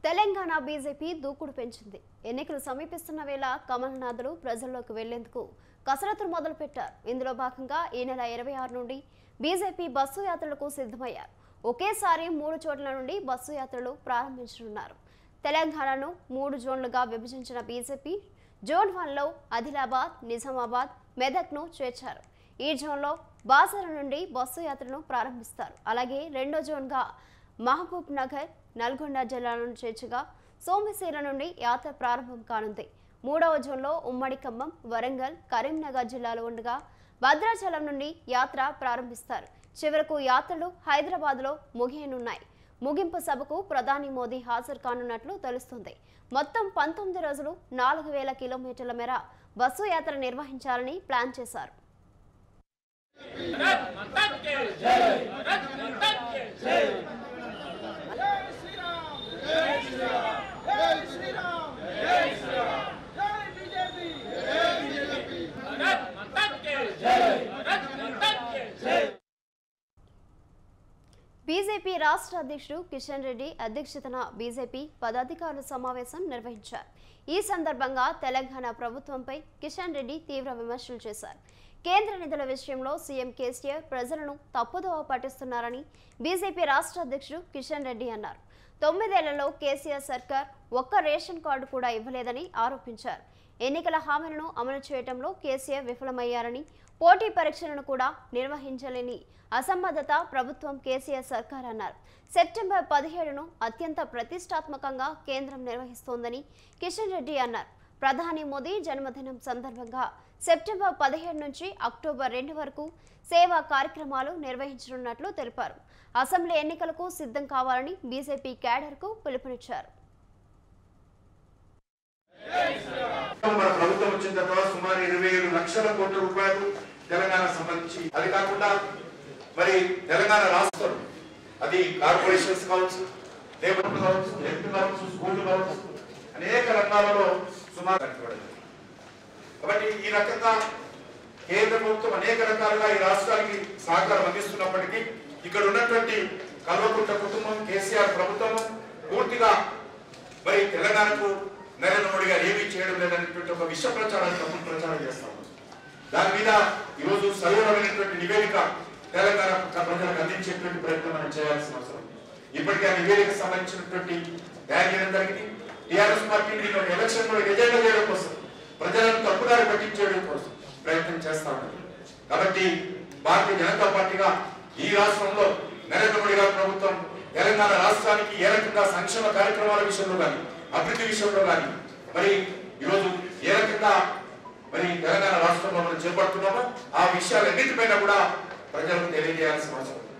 Telangana BJP దూకుడు పెంచింది. ఎన్నికలు సమీపిస్తున్న వేళ కమలనాథులు ప్రజల్లోకి వెళ్లేందుకు కసరత్తులు మొదలుపెట్టారు. ఇందులో భాగంగా ఈ నెల 26 నుండి బీజేపీ బస్సు యాత్రలకు సిద్ధమయ్యారు. ఒకేసారి 3 చోట్ల నుండి బస్సు యాత్రలు ప్రారంభించనున్నారు. తెలంగాణను 3 జోన్లుగా విభజించిన బీజేపీ జోన్ 1లో ఆదిలాబాద్, నిజామాబాద్, మెదక్ను చేర్చారు. ఈ జోన్లో బాసర నుండి బస్సు యాత్రను ప్రారంభిస్తారు. అలాగే రెండో జోన్గా మహబూబ్ నగర్, నల్గొండ జిల్లాలను చేర్చగా సోమశీల నుండి యాత్ర ప్రారంభం కానుంది. మూడవ జోన్లో ఉమ్మడి ఖమ్మం, వరంగల్, కరీంనగర్ జిల్లాలు ఉండగా భద్రాచలం నుండి యాత్ర ప్రారంభిస్తారు. చివరకు యాత్రలు హైదరాబాద్లో ముగియనున్నాయి. ముగింపు సభకు ప్రధాని మోదీ హాజరు కానున్నట్లు తెలుస్తుంది. మొత్తం 19 రోజులు 4000 కిలోమీటర్ల మేర బస్సు యాత్ర నిర్వహించాలని ప్లాన్ చేశారు. బీజేపీ రాష్ట్ర అధ్యక్షుడు కిషన్ రెడ్డి అధ్యక్షతన బీజేపీ పదాధికారుల సమావేశం నిర్వహించారు. ఈ సందర్భంగా తెలంగాణ ప్రభుత్వంపై కిషన్ రెడ్డి తీవ్ర విమర్శలు చేశారు. కేంద్ర నిధుల విషయంలో సీఎం కేసీఆర్ ప్రజలను తప్పుదోవ పట్టిస్తున్నారని బీజేపీ రాష్ట్ర అధ్యక్షుడు కిషన్ రెడ్డి అన్నారు. 9 ఏళ్లలో కేసీఆర్ సర్కార్ ఒక్క రేషన్ కార్డు కూడా ఇవ్వలేదని ఆరోపించారు. ఎన్నికల హామీలను అమలు చేయడంలో కేసీఆర్ విఫలమయ్యారని, పోటీ పరీక్షలను కూడా నిర్వహించలేని అసమర్థత ప్రభుత్వం కేసీఆర్ సర్కార్ అన్నారు. సెప్టెంబర్ 17ను అత్యంత ప్రతిష్టాత్మకంగా కేంద్రం నిర్వహిస్తోందని కిషన్ రెడ్డి అన్నారు. ప్రధాని మోదీ జన్మదినం సందర్భంగా సెప్టెంబర్ 17 నుంచి అక్టోబర్ 2 వరకు సేవా కార్యక్రమాలు నిర్వహించనున్నట్లు తెలిపారు. అసెంబ్లీ ఎన్నికలకు సిద్ధం కావాలని బీజేపీ క్యాడర్కు పిలుపునిచ్చారు. ప్రభుత్వం వచ్చిన తర్వాత సుమారు 27 లక్షల కోట్ల రూపాయలు తెలంగాణ సంబంధించి, అది కాకుండా మరి తెలంగాణ రాష్ట్రం అది కార్పొరేషన్స్ కావచ్చు, లేబర్ కావచ్చు, హెల్త్ కావచ్చు, స్కూల్ కావచ్చు, అనేక రంగాలలో సుమారు కట్టుబడింది. కాబట్టి ఈ రకంగా కేంద్ర ప్రభుత్వం అనేక రకాలుగా ఈ రాష్ట్రానికి సహకారం అందిస్తున్నప్పటికీ ఇక్కడ ఉన్నటువంటి కల్వకుంట్ల కుటుంబం, కేసీఆర్ ప్రభుత్వం పూర్తిగా మరి తెలంగాణకు నరేంద్ర మోడీ గారు ఏమీ చేయడం లేదనేటువంటి ఒక విష ప్రచారాన్ని తప్పుడు ప్రచారం చేస్తా ఉన్నారు. దాని మీద ఈరోజు సరైనటువంటి నివేదిక తెలంగాణ ప్రజలకు అందించేటువంటి ప్రయత్నం మనం చేయాల్సిన అవసరం. ఇప్పటికే ఆ నివేదికకు సంబంధించినటువంటి తయారు చేయడం జరిగింది. టీఆర్ఎస్ పార్టీని ఎలక్షన్ లో ఎజెండా చేయడం కోసం, ప్రజలను తప్పుదారి పట్టించడం కోసం ప్రయత్నం చేస్తా ఉన్నారు. కాబట్టి భారతీయ జనతా పార్టీగా ఈ రాష్ట్రంలో నరేంద్ర మోడీ గారి ప్రభుత్వం తెలంగాణ రాష్ట్రానికి ఏ రకంగా సంక్షేమ కార్యక్రమాల విషయంలో కానీ, అభివృద్ధి విషయంలో కానీ మరి ఈరోజు ఏ రకంగా మరి తెలంగాణ రాష్ట్రంలో మనం చేపడుతున్నామో ఆ విషయాలన్నిటిపైన కూడా ప్రజలకు తెలియజేయాల్సిన అవసరం.